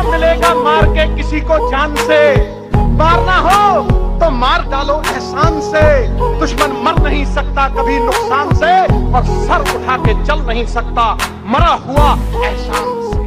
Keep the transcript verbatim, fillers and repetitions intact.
मिलेगा मार के किसी को जान से। मारना हो तो मार डालो एहसान से। दुश्मन मर नहीं सकता कभी नुकसान से, और सर उठा के चल नहीं सकता मरा हुआ एहसान से।